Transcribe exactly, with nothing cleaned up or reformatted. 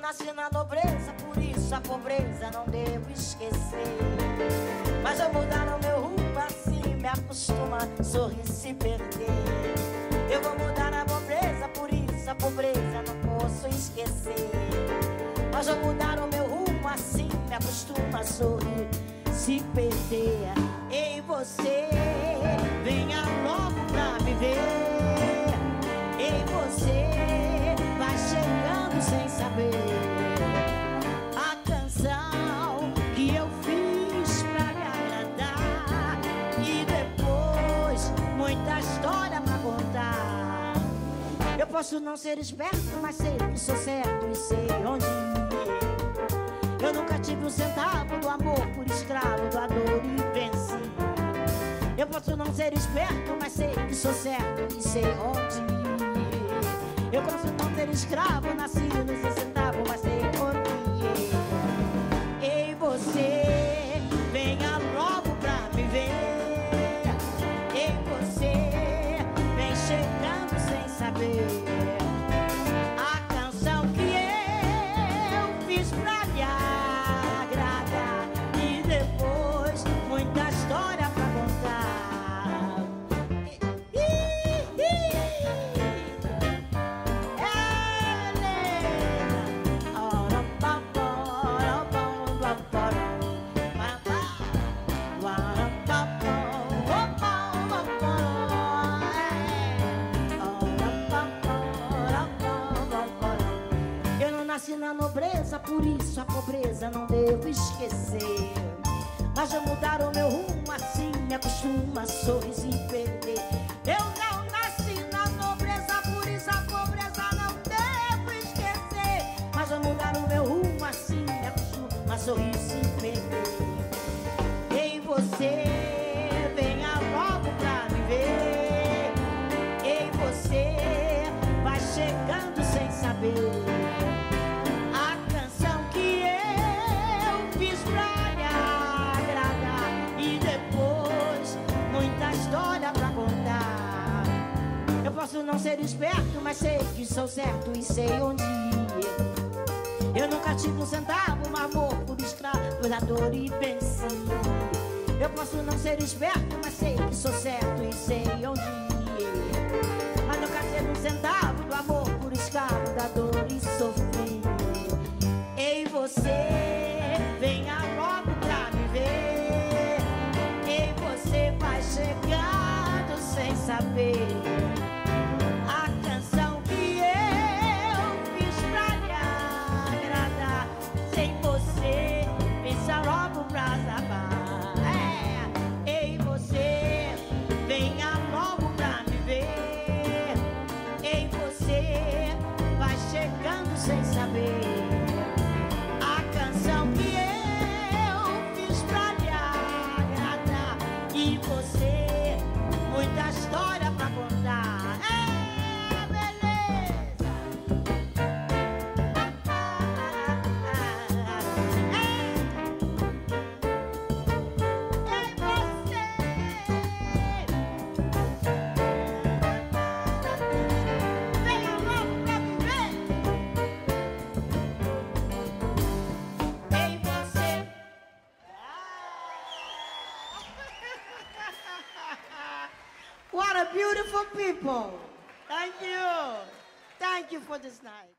nasci na nobreza, por isso a pobreza não devo esquecer. Mas eu mudar o meu rumo assim, me acostuma a sorrir se perder. Eu vou mudar a pobreza, por isso a pobreza não posso esquecer. Mas eu mudar o meu rumo assim, me acostuma a sorrir se perder. Ei você, venha logo pra me ver. Ei você, vai chegando sem saber a canção que eu fiz pra me agradar. E depois muita história pra contar. Eu posso não ser esperto, mas sei que sou certo e sei onde ir. Eu nunca tive um centavo do amor por escravo da dor e venci. Eu posso não ser esperto, mas sei que sou certo e sei onde ir. Eu posso não ser escravo, nascido sem centavo, mas sei onde ir. Ei você, venha logo pra me ver. Ei você, vem chegando sem saber a canção que eu fiz pra me agradar. E depois muita história pra contar. Nasci na nobreza, por isso a pobreza não devo esquecer. Mas eu mudar o meu rumo assim, me acostuma a sorrir e perder. Eu não nasci na nobreza, por isso a pobreza não devo esquecer. Mas eu mudar o meu rumo assim, me acostuma a sorrir e perder. Ei você, venha logo pra me ver. Ei você, vai chegando sem saber pra contar. Eu posso não ser esperto, mas sei que sou certo e sei onde ir. Eu nunca tive um centavo, um amor por escravo da dor e venci. Eu posso não ser esperto, mas sei que sou certo e sei onde ir. Mas nunca tive um centavo do amor por escravo da dor e sofri. Ei você, venha logo pra me ver. Ei você, vai chegando sem saber a canção que eu fiz pra lhe agradar. Sem você, pensa logo pra zabar. É. Ei você, venha logo pra me ver. Ei você, vai chegando sem saber a canção que eu fiz pra lhe agradar. E você, muita história pra contar. É, beleza. É. Ei, você, venha logo pra me ver. Ei, você. What a beautiful people. Thank you. Thank you for this night.